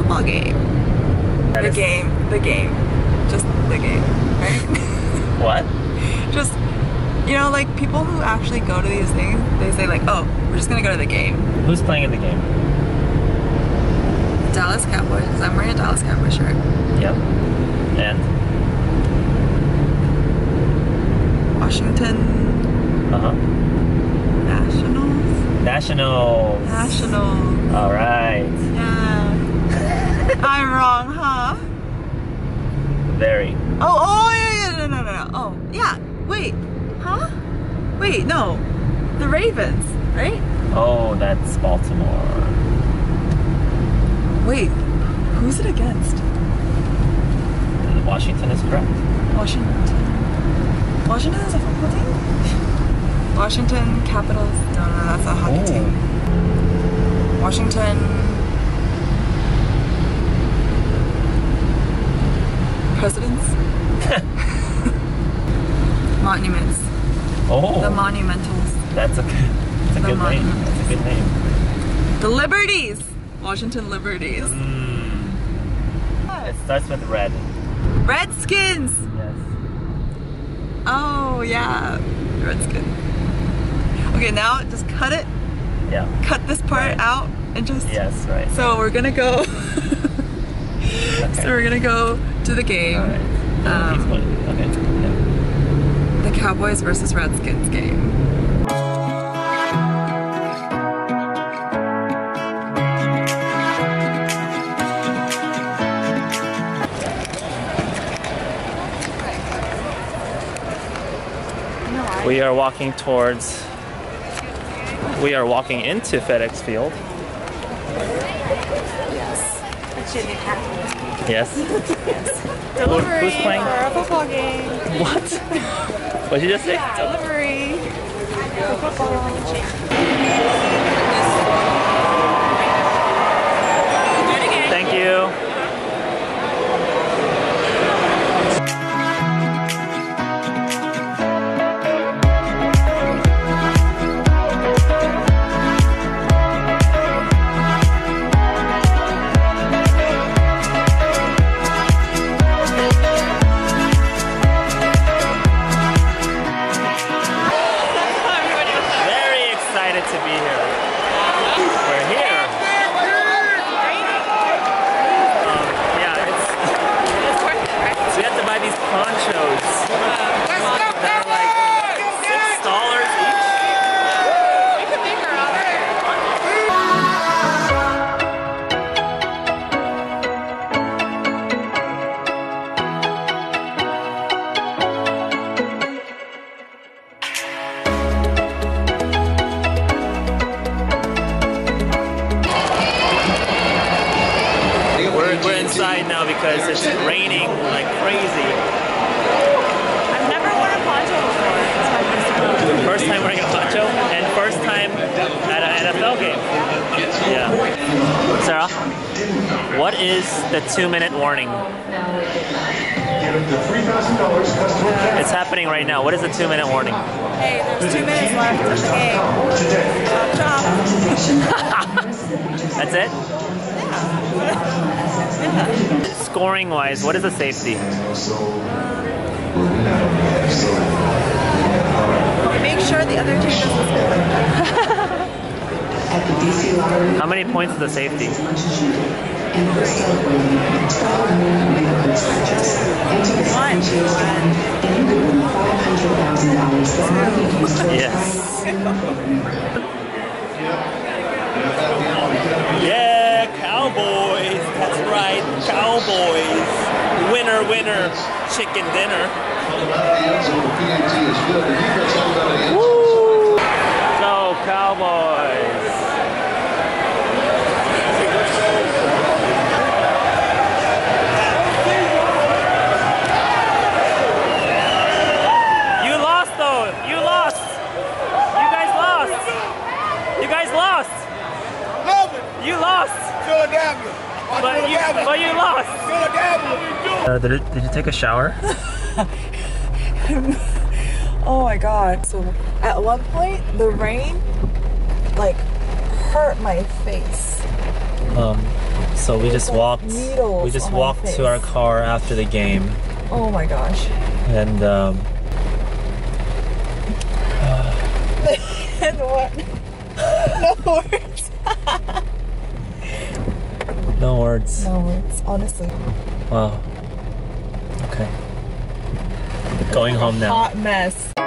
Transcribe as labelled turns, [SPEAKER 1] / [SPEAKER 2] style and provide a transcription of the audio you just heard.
[SPEAKER 1] football game. The game. Just the game, right?
[SPEAKER 2] What?
[SPEAKER 1] Just, you know, like people who actually go to these things, they say like, oh, we're just gonna go to the game.
[SPEAKER 2] Who's playing in the game?
[SPEAKER 1] Dallas Cowboys. I'm wearing a Dallas Cowboys shirt.
[SPEAKER 2] Yep. And?
[SPEAKER 1] Washington.
[SPEAKER 2] Uh-huh.
[SPEAKER 1] Nationals.
[SPEAKER 2] All right.
[SPEAKER 1] Yeah. I'm wrong, huh?
[SPEAKER 2] Very.
[SPEAKER 1] Oh, yeah, no. Oh, yeah. Wait. Huh? Wait, no. The Ravens, right?
[SPEAKER 2] Oh, that's Baltimore.
[SPEAKER 1] Wait. Who's it against?
[SPEAKER 2] Washington is correct.
[SPEAKER 1] Washington is a football team? Washington Capitals. No, that's a hockey team. Washington. Presidents? Monuments.
[SPEAKER 2] Oh.
[SPEAKER 1] The Monumentals.
[SPEAKER 2] That's a good name. That's a good name.
[SPEAKER 1] The Liberties! Washington Liberties.
[SPEAKER 2] It starts with red.
[SPEAKER 1] Redskins!
[SPEAKER 2] Yes.
[SPEAKER 1] Oh, yeah. Redskins. Okay, now just cut it.
[SPEAKER 2] Yeah.
[SPEAKER 1] Cut this part out and just...
[SPEAKER 2] Yes, right.
[SPEAKER 1] So we're gonna go...
[SPEAKER 2] Okay.
[SPEAKER 1] So we're gonna go to the game.
[SPEAKER 2] All right. Okay. Yeah.
[SPEAKER 1] The Cowboys versus Redskins game.
[SPEAKER 2] We are walking into FedEx Field. Yes.
[SPEAKER 3] Delivery
[SPEAKER 2] Who's playing?
[SPEAKER 3] for a football game.
[SPEAKER 2] What? What'd you just say?
[SPEAKER 3] Yeah, delivery for football.
[SPEAKER 2] Thank you. We're inside now because it's raining like crazy.
[SPEAKER 3] I've never worn a poncho before. It's my
[SPEAKER 2] First time wearing a poncho and first time at an NFL game. Yeah. Sarah, what is the 2-minute warning? It's happening right now. What is the 2-minute warning?
[SPEAKER 3] Hey, there's 2 minutes left of the game. Chop, chop.
[SPEAKER 2] That's it?
[SPEAKER 3] Yeah.
[SPEAKER 2] Scoring wise, what is the safety?
[SPEAKER 3] Make sure the other team doesn't score.
[SPEAKER 2] How many points is the safety? Yes. Yeah, Cowboys. That's right, Cowboys. Winner, winner, chicken dinner. Woo! Go Cowboys. You lost though. You lost. You guys lost. You guys lost. You lost. But you lost. Did you take a shower?
[SPEAKER 1] Oh my god. So at one point the rain like hurt my face.
[SPEAKER 2] So we just walked.
[SPEAKER 1] needles
[SPEAKER 2] We just
[SPEAKER 1] on my
[SPEAKER 2] walked
[SPEAKER 1] face.
[SPEAKER 2] to our car after the game,
[SPEAKER 1] Oh my gosh.
[SPEAKER 2] and
[SPEAKER 1] And what? No words.
[SPEAKER 2] no words.
[SPEAKER 1] No words, honestly.
[SPEAKER 2] Wow. Okay. Going home now.
[SPEAKER 1] Hot mess.